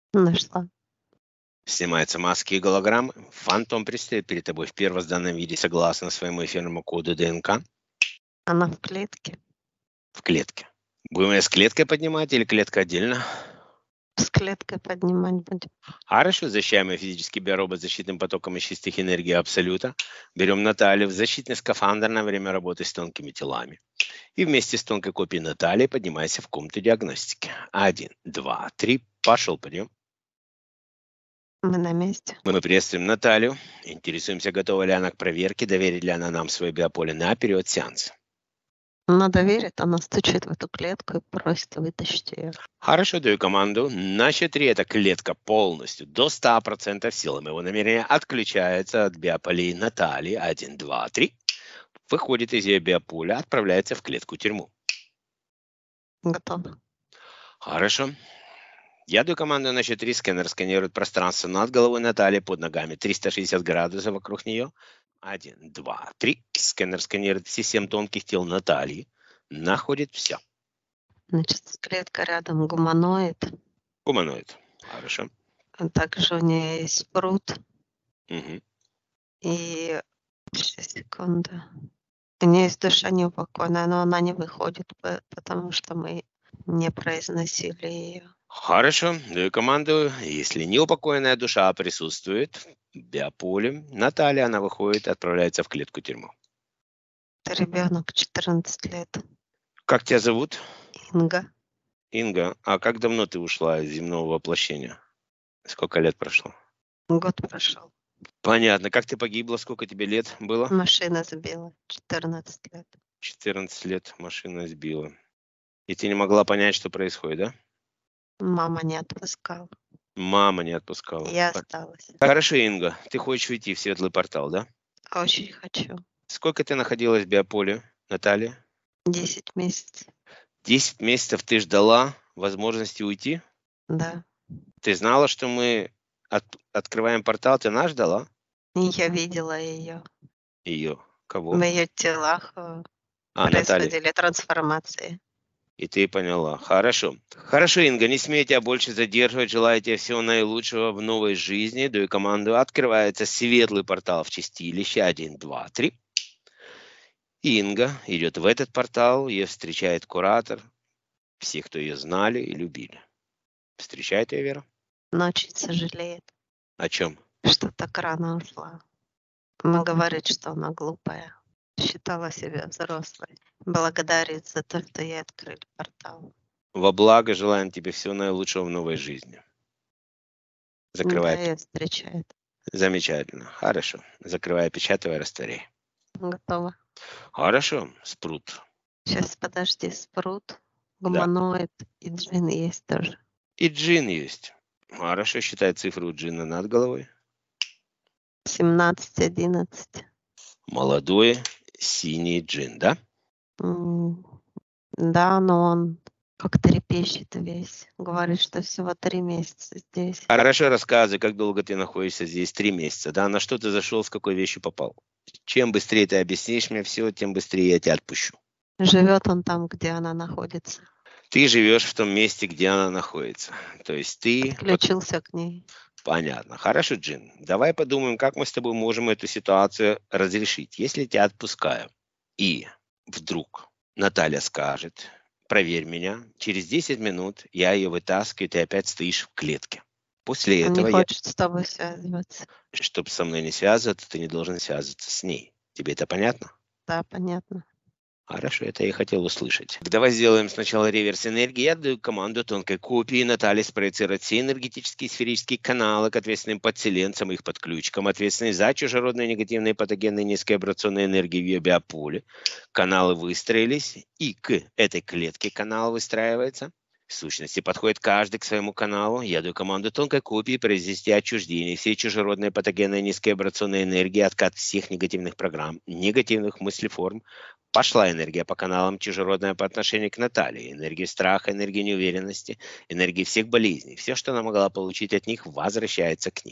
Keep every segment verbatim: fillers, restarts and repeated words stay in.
Нашла. Снимаются маски и голограммы. Фантом предстает перед тобой в первозданном виде согласно своему эфирному коду ДНК. Она в клетке. В клетке. Будем ее с клеткой поднимать или клетка отдельно? С клеткой поднимать будем. Хорошо, защищаем ее физический биоробот защитным потоком из чистых энергий Абсолюта. Берем Наталью в защитный скафандр на время работы с тонкими телами. И вместе с тонкой копией Натальи поднимайся в комнату диагностики. Один, два, три. Пошел, подъем. Мы на месте. Мы приветствуем Наталью. Интересуемся, готова ли она к проверке, доверит ли она нам свое биополе на период сеанса. Она доверит, она стучит в эту клетку и просит вытащить ее. Хорошо, даю команду. На счет три эта клетка полностью до ста процентов силы моего намерения отключается от биополей Натальи. Один, два, три. Выходит из ее биополя, отправляется в клетку-тюрьму. Готово. Хорошо. Я даю команду на счет три. Сканер сканирует пространство над головой Натальи, под ногами триста шестьдесят градусов вокруг нее. Один, два, три. Сканер сканирует все семь тонких тел Натальи. Находит все. Значит, клетка рядом гуманоид. Гуманоид. Хорошо. А также у нее есть спрут. Угу. И... Сейчас, секунду. У нее есть душа неупокойная, но она не выходит, потому что мы не произносили ее. Хорошо, даю команду. Если неупокоенная душа присутствует в биополе, Наталья, она выходит и отправляется в клетку-тюрьму. Это ребенок, четырнадцать лет. Как тебя зовут? Инга. Инга, а как давно ты ушла из земного воплощения? Сколько лет прошло? Год прошел. Понятно. Как ты погибла? Сколько тебе лет было? Машина сбила. четырнадцать лет. четырнадцать лет машина сбила. И ты не могла понять, что происходит, да? Мама не отпускала. Мама не отпускала. Я осталась. Хорошо, Инга. Ты хочешь уйти в светлый портал, да? Очень хочу. Сколько ты находилась в биополе, Наталья? Десять месяцев. Десять месяцев ты ждала возможности уйти? Да. Ты знала, что мы от, открываем портал? Ты нас ждала? И я видела ее. Ее? Кого? В ее телах а, происходили Наталья. трансформации. И ты поняла. Хорошо. Хорошо, Инга, не смею тебя больше задерживать. Желаю тебе всего наилучшего в новой жизни. Даю команду. Открывается светлый портал в чистилище. Один, два, три. Инга идет в этот портал. Ее встречает куратор. Все, кто ее знали и любили. Встречает ее, Вера? Но очень сожалеет. О чем? Что так рано ушла. Она говорит, что она глупая. Считала себя взрослой. Благодарит за то, что ей открыли портал. Во благо желаем тебе всего наилучшего в новой жизни. Закрывай. Да, ее встречает. Замечательно. Хорошо. Закрывай, печатывай, растворяй. Готово. Хорошо. Спрут. Сейчас, подожди. Спрут, гуманоид да. И джин есть тоже. И джин есть. Хорошо. Считай цифру джина над головой. семнадцать, одиннадцать. Молодой синий джин, да? Mm, да, но он как трепещет весь. Говорит, что всего три месяца здесь. Хорошо, рассказывай, как долго ты находишься здесь? Три месяца, да? На что ты зашел, с какой вещью попал? Чем быстрее ты объяснишь мне все, тем быстрее я тебя отпущу. Живет он там, где она находится. Ты живешь в том месте, где она находится. То есть ты... Подключился к ней. Понятно. Хорошо, Джин. Давай подумаем, как мы с тобой можем эту ситуацию разрешить. Если тебя отпускаю, и вдруг Наталья скажет, проверь меня, через десять минут я ее вытаскиваю, ты опять стоишь в клетке. После Он этого не я... хочет с тобой связываться. Чтобы со мной не связываться, ты не должен связываться с ней. Тебе это понятно? Да, понятно. Хорошо, это я и хотел услышать. Давай сделаем сначала реверс энергии. Я даю команду тонкой копии Натальи спроецировать все энергетические сферические каналы к ответственным подселенцам, их подключкам, ответственные за чужеродные негативные патогенные низкоабрационные энергии в ее биополе. Каналы выстроились, и к этой клетке канал выстраивается. В сущности, подходит каждый к своему каналу. Я даю команду тонкой копии произвести отчуждение всей чужеродной патогенной низкоабрационной энергии, откат всех негативных программ, негативных мыслеформ. Пошла энергия по каналам чужеродная по отношению к Наталье. Энергия страха, энергия неуверенности, энергия всех болезней. Все, что она могла получить от них, возвращается к ним.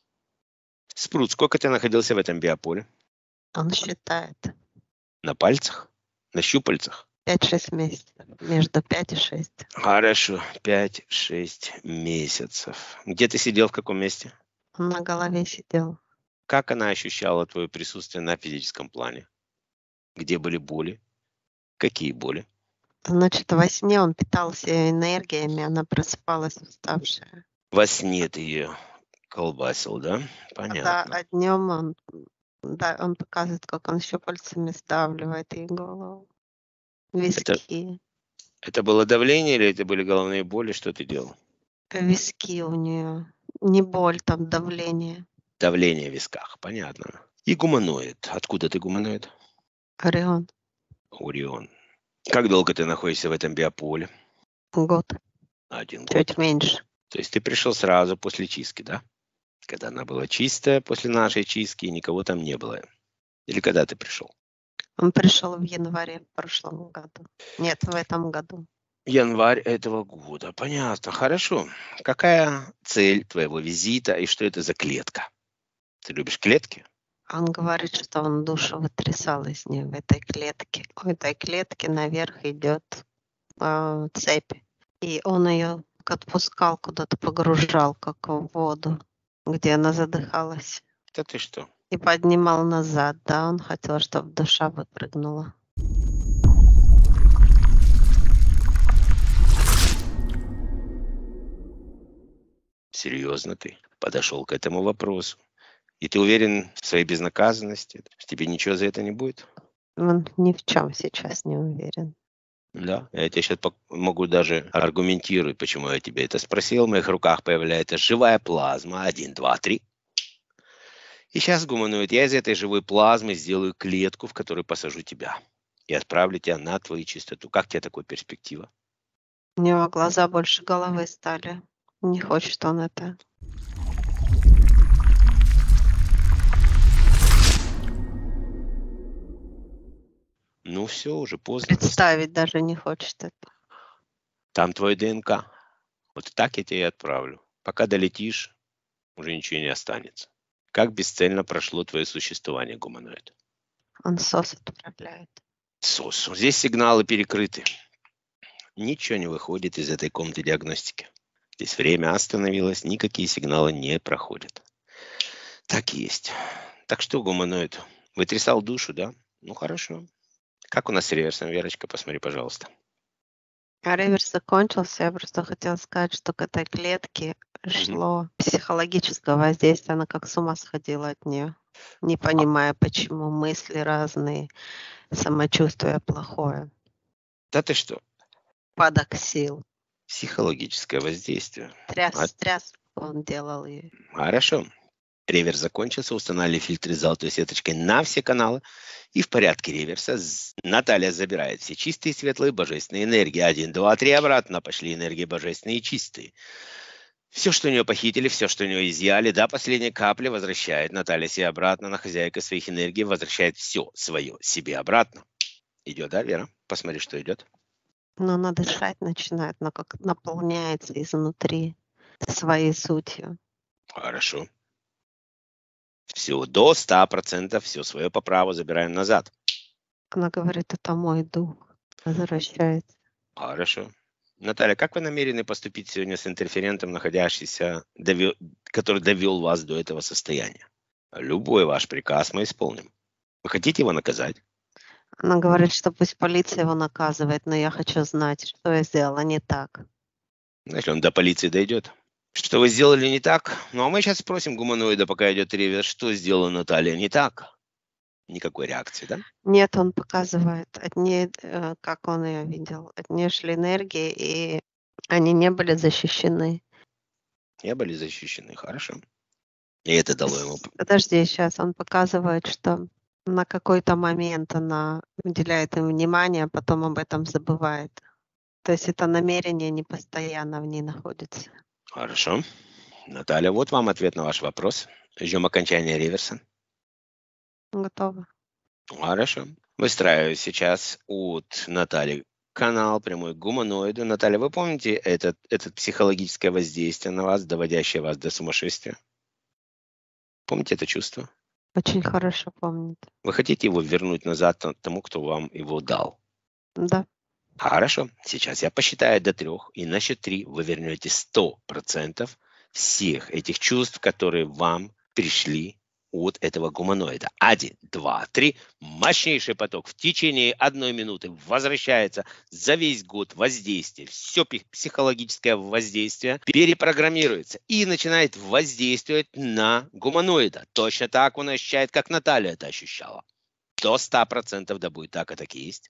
Спрут, сколько ты находился в этом биополе? Он считает. На пальцах? На щупальцах? пять-шесть месяцев. Между пять и шесть. Хорошо, пять-шесть месяцев. Где ты сидел, в каком месте? На голове сидел. Как она ощущала твое присутствие на физическом плане? Где были боли? Какие боли? Значит, во сне он питался её энергиями, она просыпалась уставшая. Во сне ты ее колбасил, да? Да, Понятно. а днем он, да, он показывает, как он щупальцами сдавливает ей голову. Это, Виски. это было давление или это были головные боли? Что ты делал? Виски у нее. Не боль, там давление. Давление в висках, понятно. И гуманоид. Откуда ты гуманоид? Орион. Орион. Как долго ты находишься в этом биополе? Год. Один год. Чуть меньше. То есть ты пришел сразу после чистки, да? Когда она была чистая, после нашей чистки, и никого там не было. Или когда ты пришел? Он пришел в январе в прошлом году. Нет, в этом году. Январь этого года. Понятно. Хорошо. Какая цель твоего визита и что это за клетка? Ты любишь клетки? Он говорит, что он душу вытрясал из нее в этой клетке. В этой клетке наверх идет э, цепь. И он ее отпускал куда-то, погружал, как в воду, где она задыхалась. Да ты что? И поднимал назад, да, он хотел, чтобы душа выпрыгнула. Серьезно ты подошел к этому вопросу? И ты уверен в своей безнаказанности? Что тебе ничего за это не будет? Он ни в чем сейчас не уверен. Да, я тебе сейчас могу даже аргументировать, почему я тебе это спросил. В моих руках появляется живая плазма. Один, два, три. И сейчас, гуманоид, я из этой живой плазмы сделаю клетку, в которую посажу тебя. И отправлю тебя на твою чистоту. Как тебе такая перспектива? У него глаза больше головы стали. Не хочет он это. Ну все, уже поздно. Представить даже не хочет это. Там твой ДНК. Вот так я тебя и отправлю. Пока долетишь, уже ничего не останется. Как бесцельно прошло твое существование, гуманоид? Он сос отправляет. СОС. Здесь сигналы перекрыты. Ничего не выходит из этой комнаты диагностики. Здесь время остановилось, никакие сигналы не проходят. Так и есть. Так что, гуманоид, вытрясал душу, да? Ну, хорошо. Как у нас с реверсом, Верочка? Посмотри, пожалуйста. А реверс закончился. Я просто хотела сказать, что к этой клетке шло психологическое воздействие. Она как с ума сходила от нее, не понимая, почему мысли разные, самочувствие плохое. Да ты что? Падок сил. Психологическое воздействие. Тряс, А- тряс он делал ее. Хорошо. Реверс закончился, устанавливали фильтры с золотой сеточкой на все каналы. И в порядке реверса з- Наталья забирает все чистые, светлые, божественные энергии. Один, два, три, обратно пошли энергии божественные и чистые. Все, что у нее похитили, все, что у нее изъяли, до последней капли возвращает Наталья себе обратно. Она хозяйка своих энергий, возвращает все свое себе обратно. Идет, да, Вера? Посмотри, что идет. Но она дышать начинает, но как наполняется изнутри своей сутью. Хорошо. Все, до ста процентов все свое по праву забираем назад. Она говорит, это мой дух. Возвращается. Хорошо. Наталья, как вы намерены поступить сегодня с интерферентом, находящийся, довел, который довел вас до этого состояния? Любой ваш приказ мы исполним. Вы хотите его наказать? Она говорит, что пусть полиция его наказывает, но я хочу знать, что я сделала не так. Если он до полиции дойдет. Что вы сделали не так? Ну, а мы сейчас спросим гуманоида, пока идет реверс, что сделала Наталья не так? Никакой реакции, да? Нет, он показывает, от нее, э, как он ее видел. От нее шли энергии, и они не были защищены. Не были защищены, хорошо. И это дало ему... Подожди, сейчас он показывает, что на какой-то момент она уделяет им внимание, а потом об этом забывает. То есть это намерение не постоянно в ней находится. Хорошо. Наталья, вот вам ответ на ваш вопрос. Ждем окончания реверса. Готово. Хорошо. Выстраиваю сейчас от Натальи канал прямой к гуманоиду. Наталья, вы помните этот, этот психологическое воздействие на вас, доводящее вас до сумасшествия? Помните это чувство? Очень хорошо помнит. Вы хотите его вернуть назад тому, кто вам его дал? Да. Хорошо. Сейчас я посчитаю до трех, и на счет три вы вернете сто процентов всех этих чувств, которые вам пришли от этого гуманоида. Один, два, три. Мощнейший поток в течение одной минуты возвращается за весь год воздействия. Все психологическое воздействие перепрограммируется и начинает воздействовать на гуманоида. Точно так он ощущает, как Наталья это ощущала. До ста процентов да будет так, и так и есть.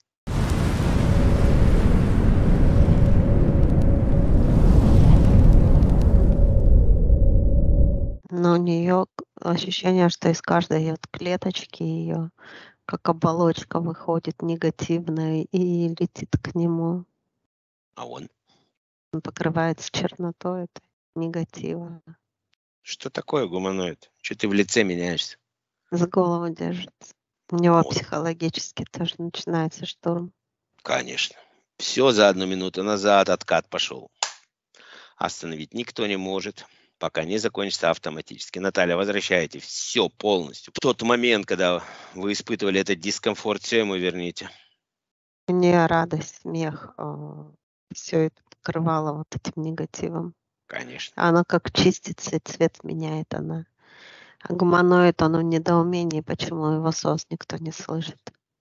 Но у нее ощущение, что из каждой ее клеточки ее как оболочка выходит негативная и летит к нему. А он? Он покрывается чернотой этой негатива. Что такое гуманоид? Что ты в лице меняешься? За голову держится. У него Вот. психологически тоже начинается штурм. Конечно. Все за одну минуту назад откат пошел. Остановить никто не может, пока не закончится автоматически. Наталья, возвращайте все полностью. В тот момент, когда вы испытывали этот дискомфорт, все ему верните. У нее радость, смех, все это покрывало вот этим негативом. Конечно. Она как чистится, и цвет меняет она. А гуманоид, он в недоумении, почему его сос никто не слышит.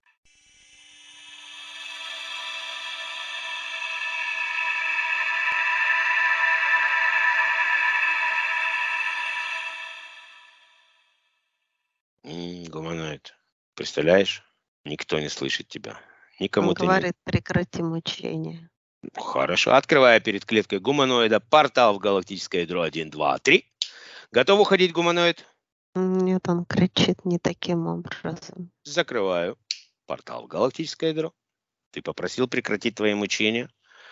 М, гуманоид. Представляешь? Никто не слышит тебя. Никому Он ты не... говорит, прекрати мучение. Хорошо. Открывая перед клеткой гуманоида портал в галактическое ядро один, два, три. Готов уходить, гуманоид? Нет, он кричит не таким образом. Закрываю портал в галактическое ядро. Ты попросил прекратить твои мучения.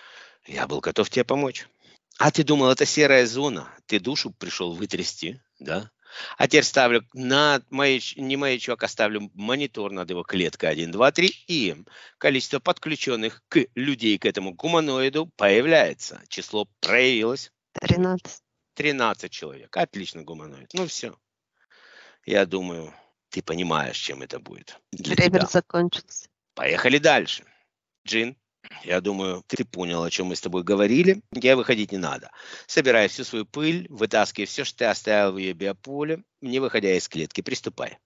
Я был готов тебе помочь. А ты думал, это серая зона? Ты душу пришел вытрясти, да? А теперь ставлю на маяч, не маячок, а ставлю монитор над его клеткой один, два, три. И количество подключенных к людей к этому гуманоиду появляется. Число проявилось. тринадцать. тринадцать человек. Отлично, гуманоид. Ну все. Я думаю, ты понимаешь, чем это будет для Ревер тебя. закончился. Поехали дальше. Джин, я думаю, ты понял, о чем мы с тобой говорили. Тебе выходить не надо. Собирай всю свою пыль, вытаскивай все, что ты оставил в ее биополе, не выходя из клетки. Приступай.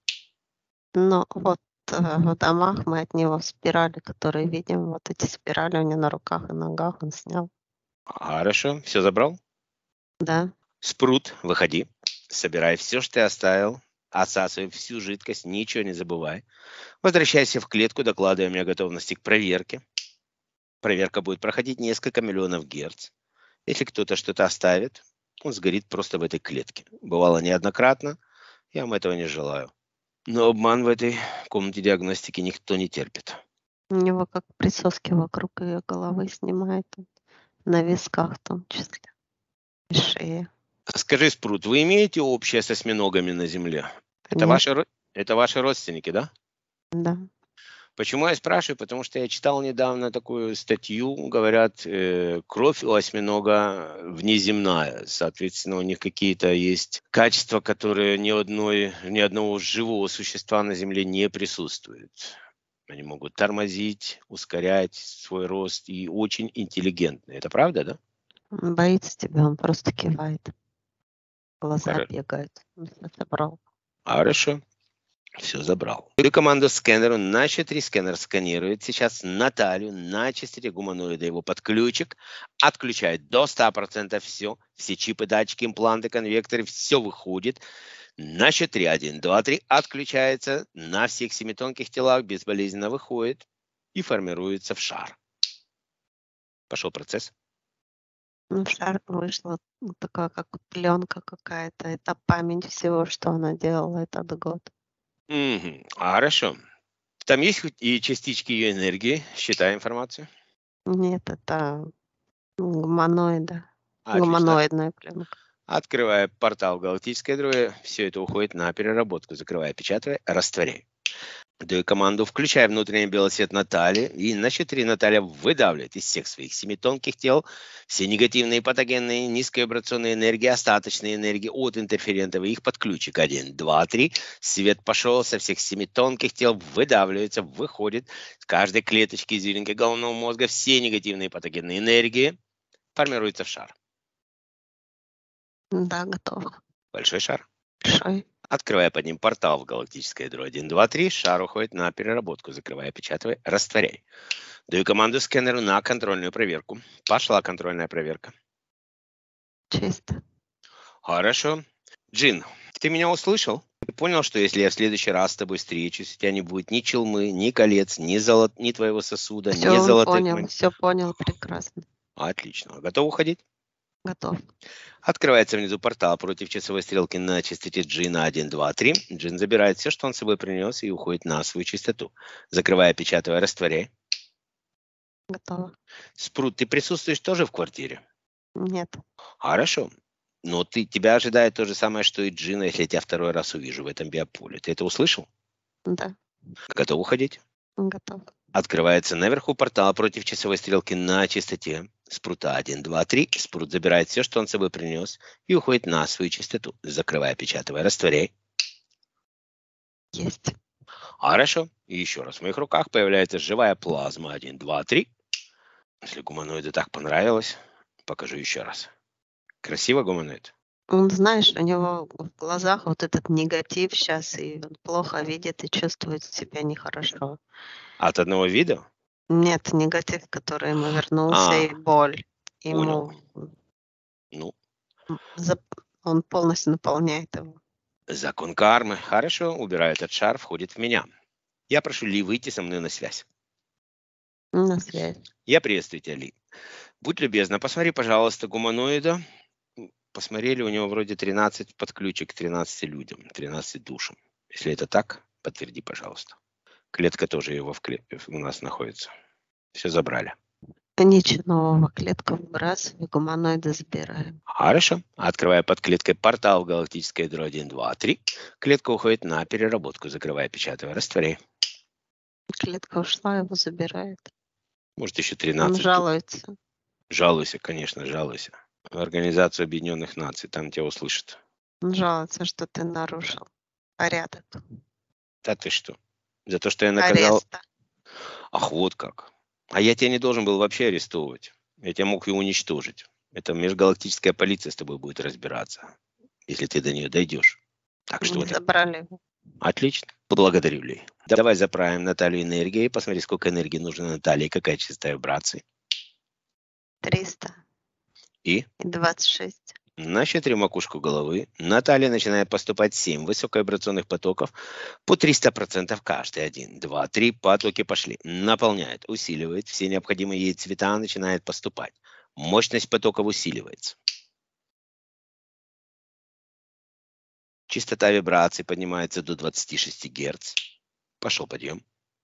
Но вот э, в домах мы от него спирали, которые видим. Вот эти спирали у него на руках и ногах он снял. Хорошо. Все забрал? Да. Спрут, выходи. Собирай все, что ты оставил. Отсасывай всю жидкость, ничего не забывай. Возвращайся в клетку, докладывай мне о готовности к проверке. Проверка будет проходить несколько миллионов герц. Если кто-то что-то оставит, он сгорит просто в этой клетке. Бывало неоднократно, я вам этого не желаю. Но обман в этой комнате диагностики никто не терпит. У него как присоски вокруг ее головы снимает. На висках в том числе. И шее. Скажи, Спрут, вы имеете общее с осьминогами на Земле? Это Нет. ваши, это ваши родственники, да? Да. Почему я спрашиваю? Потому что я читал недавно такую статью, говорят, э, кровь у осьминога внеземная. Соответственно, у них какие-то есть качества, которые ни, одной, ни одного живого существа на Земле не присутствуют. Они могут тормозить, ускорять свой рост и очень интеллигентны. Это правда, да? Он боится тебя, он просто кивает. Глаза Хоро- бегают. Он всё забрал. Хорошо. Все забрал. Даю команду скэнеру на счет три. Скэнер сканирует сейчас Наталью на частоте гуманоида, его подключик. Отключает до ста процентов все. Все чипы, датчики, импланты, конвекторы. Все выходит. На счет три. Один, два, три. Отключается. На всех семи тонких телах безболезненно выходит. И формируется в шар. Пошел процесс. Ну, в шар вышла вот такая, как пленка какая-то. Это память всего, что она делала этот год. Мгм. Хорошо. Там есть хоть и частички ее энергии? Считай информацию. Нет, это гуманоида. Отлично. Гуманоидная пленка. Открывая портал в галактическое ядро, все это уходит на переработку. Закрывая, печатая, растворяй. Даю команду «Включай внутренний белый свет Натальи». И на счет три Наталья выдавливает из всех своих семи тонких тел все негативные, патогенные, низковибрационные энергии, остаточные энергии от интерферентов и их подключек. Один, два, три. Свет пошел со всех семи тонких тел, выдавливается, выходит с каждой клеточки извилинки головного мозга. Все негативные патогенные энергии формируются в шар. Да, готово. Большой шар. Большой. Открывая под ним портал в галактическое ядро один, два, три, шар уходит на переработку. Закрывая, печатывай, растворяй. Даю команду сканеру на контрольную проверку. Пошла контрольная проверка. Чисто. Хорошо. Джин, ты меня услышал? Ты понял, что если я в следующий раз с тобой встречусь, у тебя не будет ни челмы, ни колец, ни, золот... ни твоего сосуда, Все ни он золотых... понял, мон- все понял прекрасно. Отлично. Готов уходить? Готов. Открывается внизу портал против часовой стрелки на частоте Джина один, два, три. Джин забирает все, что он с собой принес, и уходит на свою частоту. Закрывая, печатывая, растворяй. Готово. Спрут, ты присутствуешь тоже в квартире? Нет. Хорошо. Но ты, тебя ожидает то же самое, что и Джина, если я тебя второй раз увижу в этом биополе. Ты это услышал? Да. Готов уходить? Готов. Открывается наверху портал против часовой стрелки на частоте спрута один, два, три. Спрут забирает все, что он с собой принес, и уходит на свою частоту. Закрывая, печатывая, растворяй. Есть. Хорошо. И еще раз. В моих руках появляется живая плазма один, два, три. Если гуманоиду так понравилось, покажу еще раз. Красиво гуманоид? Он, знаешь, у него в глазах вот этот негатив сейчас, и он плохо видит и чувствует себя нехорошо. От одного вида? Нет, негатив, который ему вернулся, А, и боль. понял. Ему Ну, м, зап- он полностью наполняет его. закон кармы. Хорошо, убираю этот шар, входит в меня. Я прошу Ли выйти со мной на связь. На связь. Я приветствую тебя, Ли. Будь любезна, посмотри, пожалуйста, гуманоида. М, Посмотрели, у него вроде тринадцать подключек к тринадцати людям, тринадцати душам. Если это так, подтверди, пожалуйста. Клетка тоже его в кле- у нас находится. Все забрали. Ничего нового. Клетку выбрасываю, гуманоида забираем. Хорошо. Открывая под клеткой портал в галактическое ядро один, два, три. Клетка уходит на переработку. Закрывая, печатывая, растворяй. Клетка ушла, его забирает. Может, еще Он тринадцать. жалуется. Жалуйся, конечно, жалуйся. В Организацию Объединенных Наций, там тебя услышат. Он жалуется, что ты нарушил порядок Да ты что? За то, что я наказал... ареста. Ах, вот как. А я тебя не должен был вообще арестовывать. Я тебя мог и уничтожить. Это межгалактическая полиция с тобой будет разбираться, если ты до нее дойдешь. Так что Не вот. забрали его. Отлично. Благодарю, Ли. Давай заправим Наталью энергией. Посмотри, сколько энергии нужно Наталье, какая частота вибраций. триста И и двадцать шесть. на счет макушку головы Наталья начинает поступать семь высоковибрационных потоков по триста процентов каждый. Один, два, три. Потоки пошли. Наполняет, усиливает. Все необходимые ей цвета начинает поступать. Мощность потоков усиливается. Частота вибраций поднимается до двадцати шести Гц. Пошел подъем.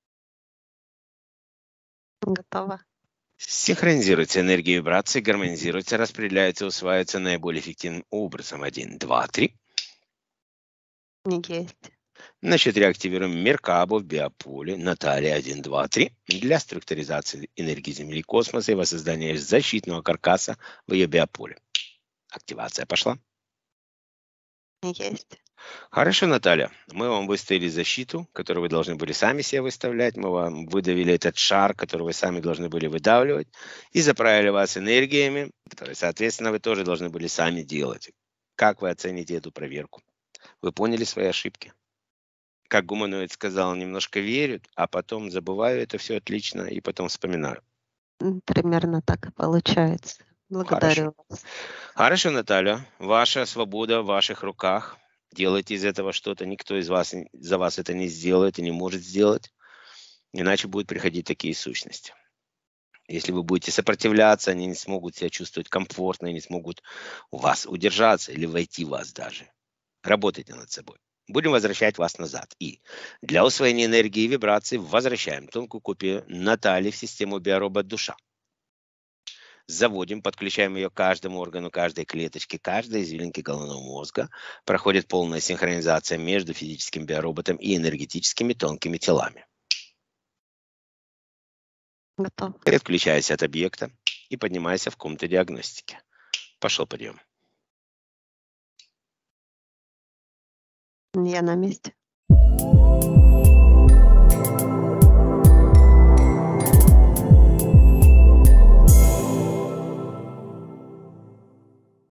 Готово. Синхронизируется энергия вибраций, гармонизируется, распределяется, усваивается наиболее эффективным образом. Один, два, три. Не есть. На счет реактивируем Меркабу в биополе Наталья один, два, три для структуризации энергии Земли и космоса и воссоздания защитного каркаса в ее биополе. Активация пошла. Не есть. Хорошо, Наталья. Мы вам выставили защиту, которую вы должны были сами себе выставлять. Мы вам выдавили этот шар, который вы сами должны были выдавливать. И заправили вас энергиями, которые, соответственно, вы тоже должны были сами делать. Как вы оцените эту проверку? Вы поняли свои ошибки? Как гуманоид сказал, немножко верят, а потом забываю это все отлично и потом вспоминаю. М, Примерно так и получается. Благодарю вас. Хорошо, Наталья. Ваша свобода в ваших руках. Делайте из этого что-то. Никто из вас не- за вас это не сделает и не может сделать. Иначе будут приходить такие сущности. Если вы будете сопротивляться, они не смогут себя чувствовать комфортно, не смогут у вас удержаться или войти в вас даже. Работайте над собой. Будем возвращать вас назад. И для усвоения энергии и вибраций возвращаем тонкую копию Натальи в систему биоробот душа. Заводим, подключаем ее к каждому органу, каждой клеточке, каждой извилинке головного мозга. Проходит полная синхронизация между физическим биороботом и энергетическими тонкими телами. Готов. И отключайся от объекта и поднимайся в комнату диагностики. Пошел подъем. Я на месте.